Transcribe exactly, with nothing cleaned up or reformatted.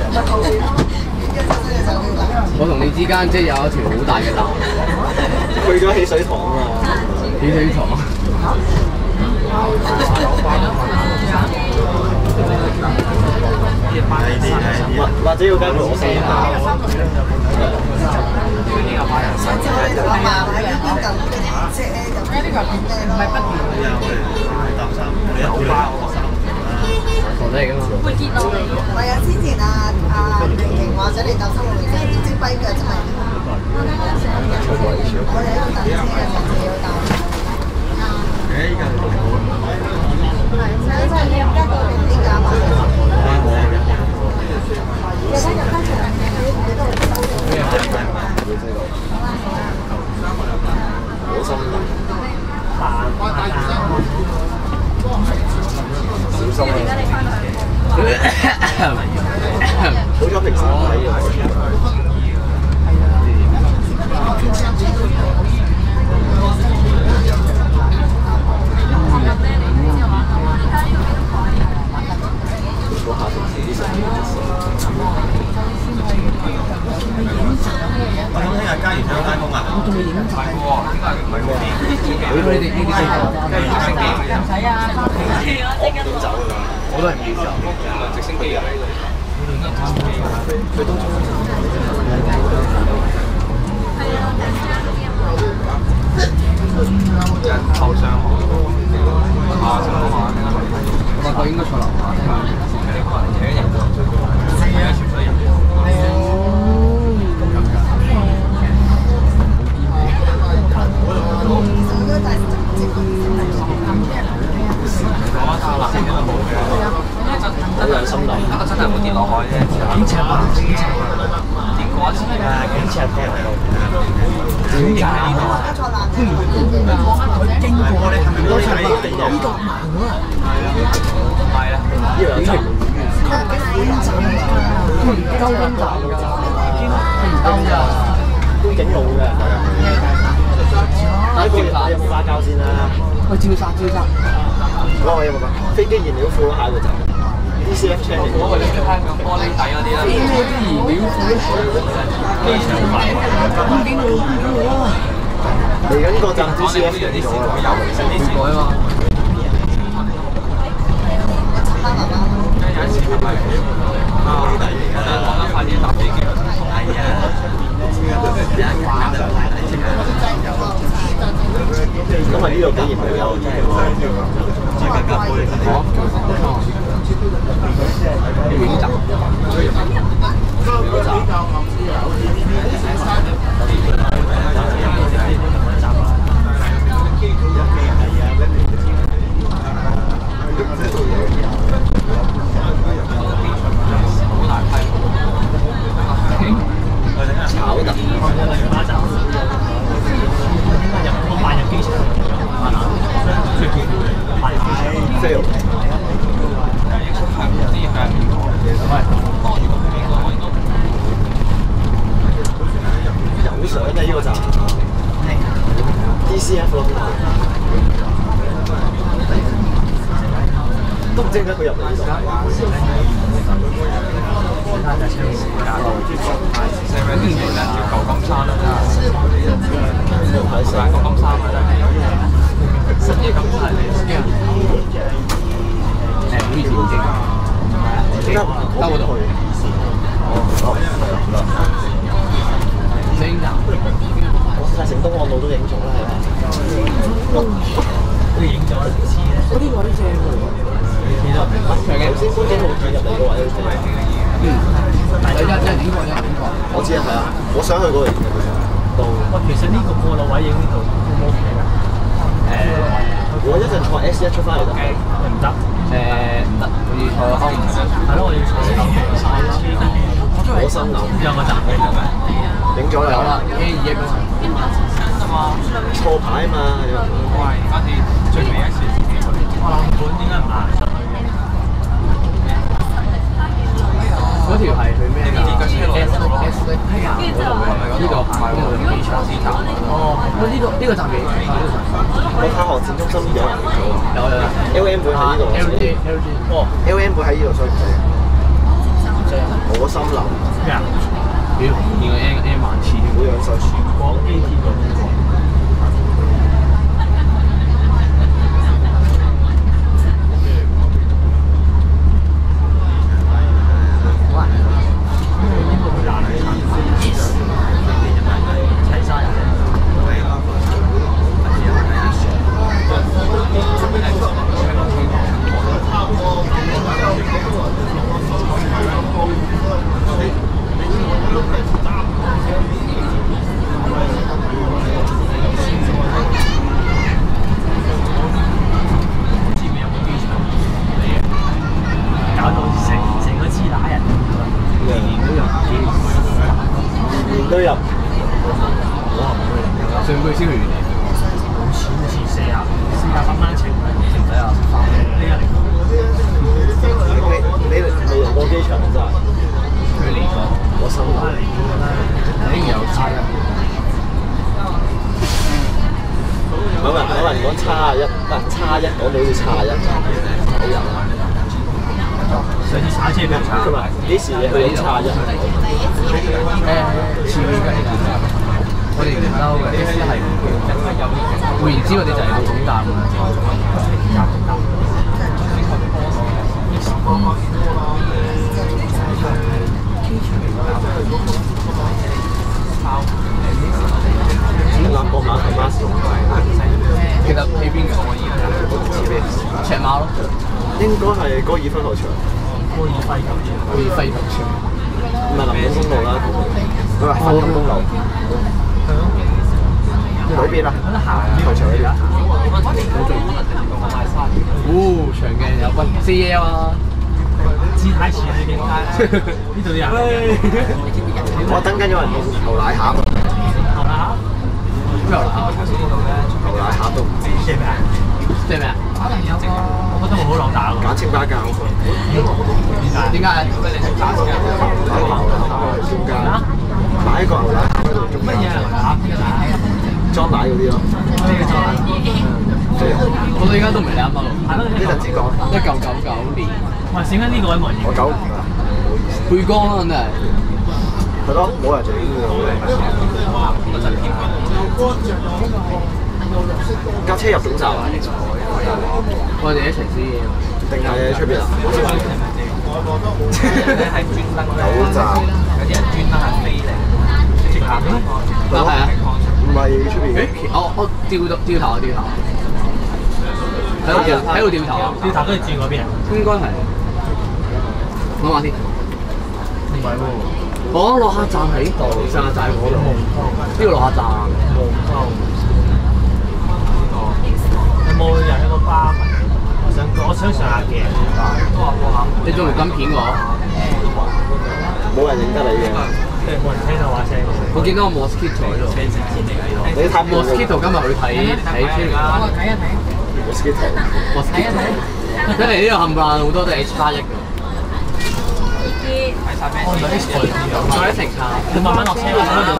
我同你之間即係有一條好大嘅路， 去咗汽水塘啊嘛， 汽水塘。 或或者要跟住我先啊。 上次我哋同阿嫲喺邊度即係入呢個唔係不斷。 傻仔嚟㗎嘛。 會跌落嚟。唔係啊，之前啊啊婷婷話想嚟搭新路嚟，即係點知跛腳真係。我哋喺度等車啊，上次要搭。誒，依家係係，上次你入得到邊㗎嘛？有得入得場嘅，你都好心大，小心啊！好彩平時唔睇嘅。我下平時啲食嘢我諗聽日嘉怡想開工啊！我仲未影曬喎，點解唔係喎？佢哋呢啲先講，嘉怡直升機唔使啊！我點走㗎？我都係唔要走，直升機啊！佢都中人頭上行，下上行。我發覺應該坐樓下。佢哋可能扯人，係啊，全部人。好有心諗，不過真係會跌落海啫。幾尺啊？幾尺？跌過一次啊！幾尺嘅？點解呢度？經過你係咪都睇呢度行咗啊？係啊，呢兩層。交通站㗎，唔兜㗎，觀景路嘅。睇過你有冇花膠先啦？喂，照殺照殺。我話有冇講？飛機燃料庫咯，下一個站。D C F channel 嗰個你睇下玻璃底嗰啲啦。飛機燃料庫機場範圍。觀景路，觀景路啊！嚟緊呢個站 D C F 啲線改有其實啲線改啊嘛。有一次係咪啊？講得快啲搭飛機。係啊。咁啊呢度竟然冇有，真係喎！再更加玻璃心。影集。炒得。fail。有相嘅呢個站 D C F 咯，都唔知點解佢入嚟呢度。舊金山啦，舊金山啊！新嘅金山嚟嘅，誒唔好意思，唔知。點解兜嗰度去？哦哦，星站，我成東岸路都影咗啦，係嘛？都影咗，嗰啲位正喎。其實頭先觀景路見入嚟嘅位都正。嗯，第一一影過，一影過。我知啊，係啊，我想去嗰度影嘅。到。喂，其實呢個過路位影呢度 O 唔 OK 㗎？誒，我一陣坐 S 一出翻嚟得唔得？唔得。誒唔得，我要坐歐唔得。係咯，我要坐歐唔得。我心諗有個站嘅係咪？影咗啦。有啦 ，A 二一嗰陣。錯牌啊嘛。喂，嗰次最尾一次自己去。我諗本點解唔行出去嘅？嗰條係去咩㗎 ？S S S 係啊，嗰度嘅。呢度唔係喎，機場支站。哦，咁呢個呢個站幾？我太行展中心有人嚟咗。有有有。L M 會喺呢度。L G L G。哦，L M 會喺呢度，所以唔使。 我個森林咩啊？ 屌，見個 N N 萬次， 好樣收錢。 講 A T 個邊個？齊晒人。搞到成成個支打人，年年都入， 年年都入。 上個月先去完嚟。 冇錢好似四啊四啊百蚊一程，程仔啊，呢一零。 你你你嚟過機場真係？ 佢嚟過， 我心諗竟然有差一。 有人有人講差一，唔係差一，我哋好似差一，好人。 上次踩車俾人踩。 佢話幾時你去差一？ 誒，超雞我哋唔嬲嘅，啲師係唔會。換言之，我哋就係總站㗎啦。 南國馬係馬士其實喺邊嘅？赤馬咯， 應該係高爾夫球場。 高爾夫球場。 高爾夫球場。 唔係林景公路啦，佢話芬金公路。嗰邊啊？球場嗰邊。 哦，長鏡有分 C L 啊！ 姿態似呢邊，呢度有人。 我等緊有人用牛奶盒。 牛奶盒？ 咩牛奶盒？ 牛奶盒都唔知。 即係咩啊？ 即係咩啊？ 我覺得我好浪打喎。 簡稱巴膠。 點解？ 打個牛奶盒喺中間，擺個牛奶盒喺度中間。 乜嘢牛奶盒？ 裝奶嗰啲咯。 咩嘅裝奶？ 我到而家都唔係你啱啱咯。 係咯， 呢陣時講。 一九九九年。 喂，點解呢個位冇人影？ 我九五啊，唔好意思。 背光啦，真係。 係咯，冇人做呢個。架車入總站啊？ 我哋一齊先。 定係喺出邊啊？ 係專登九站。 有啲人專登係飛嚟，直行咩？ 啊係啊。 唔係出邊。 誒，我我掉到掉頭啊掉頭。喺度掉喺度掉頭啊！ 掉頭都係轉嗰邊啊？ 應該係。諗下先。 唔係喎。 哦，落客站喺度，上客站喺嗰度。呢個落客站。 有冇人一個巴文？我想我想上下鏡。 你做條金片喎？ 冇人認得你嘅。 即係冇人聽到話聲。 我見到個 Mosquito 喺度。 你睇 Mosquito 今日去睇睇 training。 睇一睇。 Mosquito。 Mosquito。因為呢度冚唪唥好多都係 H 加一㗎。 我唔係 X 台， 再一程卡。 你慢慢落車啦。